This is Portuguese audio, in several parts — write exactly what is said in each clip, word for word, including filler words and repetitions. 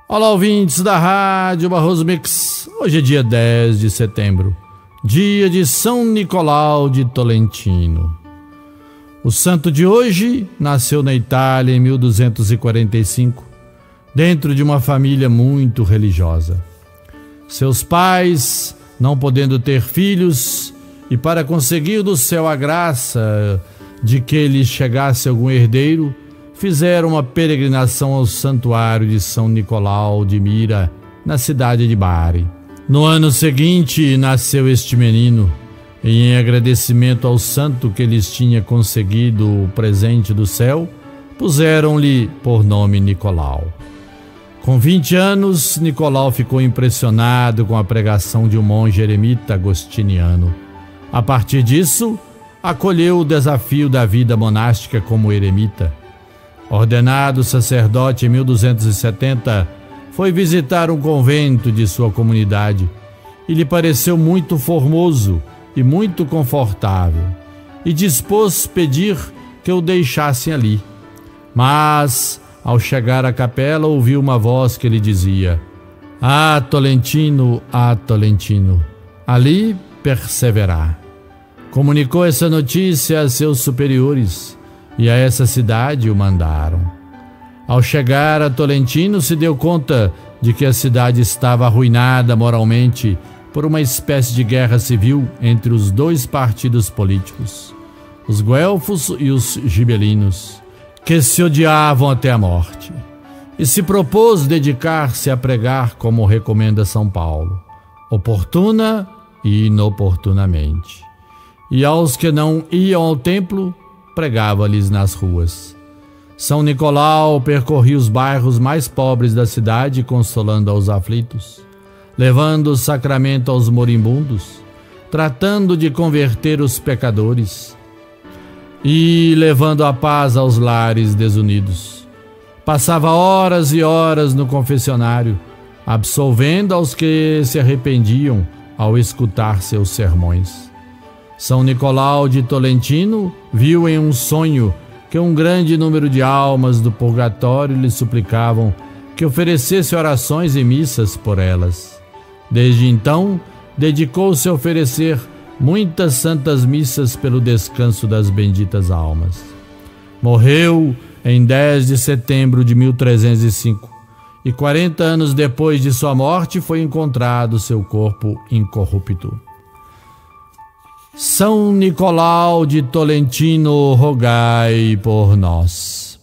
Olá, ouvintes da Rádio Barroso Mix. Hoje é dia dez de setembro, dia de São Nicolau de Tolentino. O santo de hoje nasceu na Itália em mil duzentos e quarenta e cinco, dentro de uma família muito religiosa. Seus pais, não podendo ter filhos, e para conseguir do céu a graça de que lhes chegasse algum herdeiro, fizeram uma peregrinação ao santuário de São Nicolau de Mira, na cidade de Bari. No ano seguinte, nasceu este menino, e em agradecimento ao santo que lhes tinha conseguido o presente do céu, puseram-lhe por nome Nicolau. Com vinte anos, Nicolau ficou impressionado com a pregação de um monge eremita agostiniano. A partir disso, acolheu o desafio da vida monástica como eremita. Ordenado sacerdote em mil duzentos e setenta, foi visitar um convento de sua comunidade e lhe pareceu muito formoso e muito confortável, e dispôs pedir que o deixassem ali. Mas, ao chegar à capela, ouviu uma voz que lhe dizia: "Ah, Tolentino, ah, Tolentino, ali perseverar." Comunicou essa notícia a seus superiores, e a essa cidade o mandaram. Ao chegar a Tolentino, se deu conta de que a cidade estava arruinada moralmente por uma espécie de guerra civil entre os dois partidos políticos, os guelfos e os gibelinos, que se odiavam até a morte, e se propôs dedicar-se a pregar como recomenda São Paulo, oportuna e inoportunamente. E aos que não iam ao templo, pregava-lhes nas ruas. São Nicolau percorria os bairros mais pobres da cidade, consolando aos aflitos, levando o sacramento aos moribundos, tratando de converter os pecadores e levando a paz aos lares desunidos. Passava horas e horas no confessionário, absolvendo aos que se arrependiam ao escutar seus sermões. São Nicolau de Tolentino viu em um sonho que um grande número de almas do purgatório lhe suplicavam que oferecesse orações e missas por elas. Desde então, dedicou-se a oferecer muitas santas missas pelo descanso das benditas almas. Morreu em dez de setembro de mil trezentos e cinco, e quarenta anos depois de sua morte foi encontrado seu corpo incorrupto. São Nicolau de Tolentino, rogai por nós.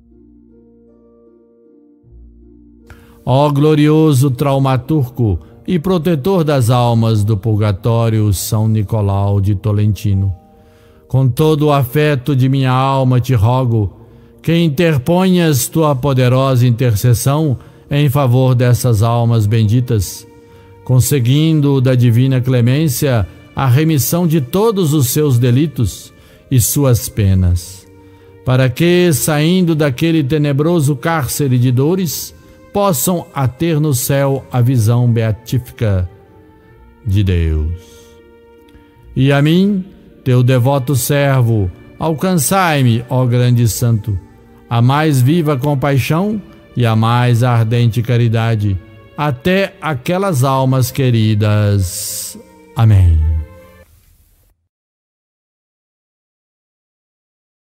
Ó glorioso traumaturgo e protetor das almas do purgatório, São Nicolau de Tolentino, com todo o afeto de minha alma te rogo que interponhas tua poderosa intercessão em favor dessas almas benditas, conseguindo da divina clemência a remissão de todos os seus delitos e suas penas, para que, saindo daquele tenebroso cárcere de dores, possam a ter no céu a visão beatífica de Deus. E a mim, teu devoto servo, alcançai-me, ó grande santo, a mais viva compaixão e a mais ardente caridade, até aquelas almas queridas. Amém.